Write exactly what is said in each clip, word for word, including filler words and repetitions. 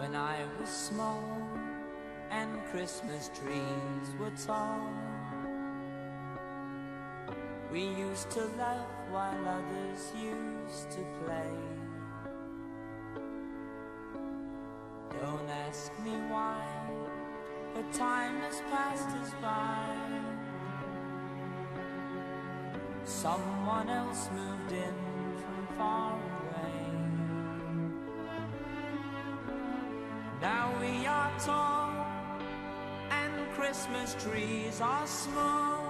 when I was small and Christmas trees were tall. We used to laugh while others used to play. Don't ask me why, but time has passed us by. Someone else moved in from far away. Now we are tall and Christmas trees are small,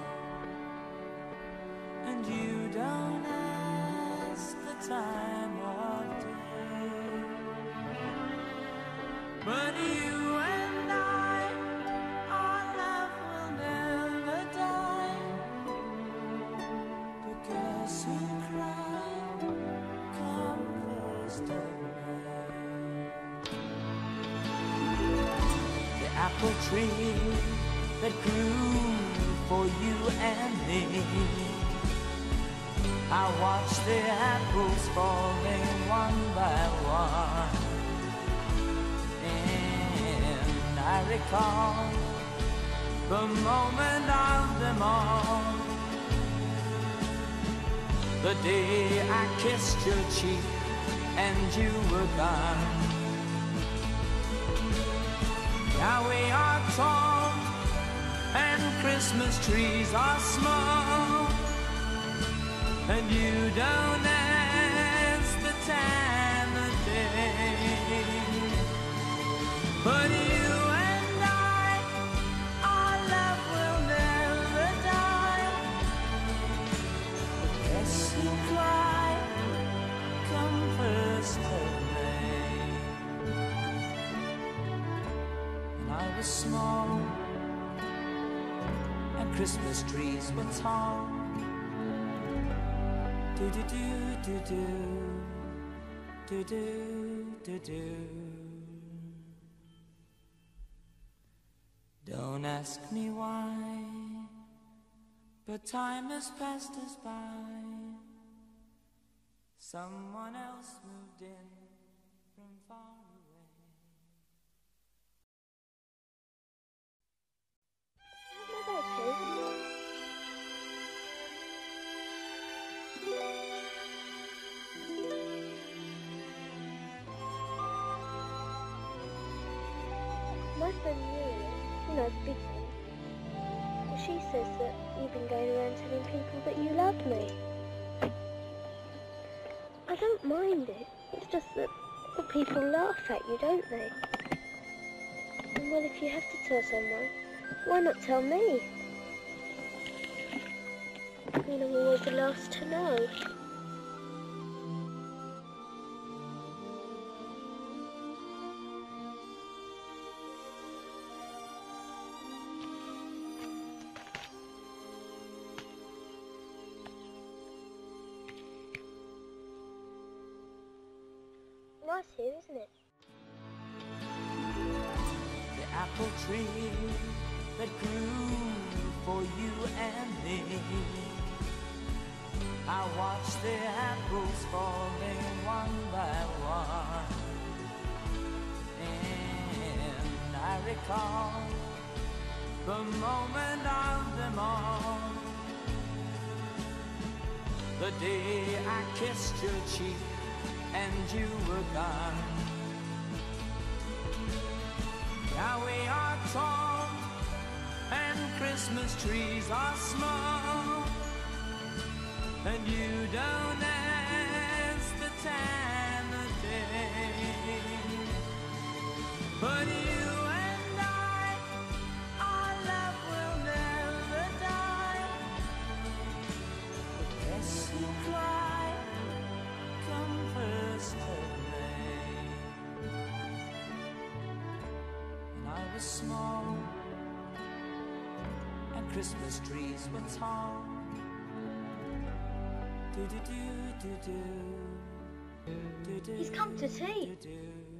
and you don't ask the time of day. But you and I, our love will never die. But guess who cried come first of May? The apple tree that grew for you and me. I watch the apples falling one by one, and I recall the moment of them all, the day I kissed your cheek and you were gone. Now we are tall and Christmas trees are small, and you don't ask the time of day. But you and I, our love will never die. But guess who cried come first of May? When I was small and Christmas trees were tall, do do do do do do do do do. Don't ask me why, but time has passed us by. Someone else moved in from far away. My friend Muriel, you know, the big one, well, she says that you've been going around telling people that you love me. I don't mind it. It's just that well, people laugh at you, don't they? And well, if you have to tell someone, why not tell me? I mean, I'm always the last to know. Nice here, isn't it? The apple tree that grew for you and me. I watched the apples falling one by one, and I recall the moment of them all, the day I kissed your cheek and you were gone. Now we are tall and Christmas trees are small, and you don't ask the time of day. But you and I, our love will never die. But guess who cried come first of May? When I was small and Christmas trees were tall, do do do do do. He's come to tea. Do, do.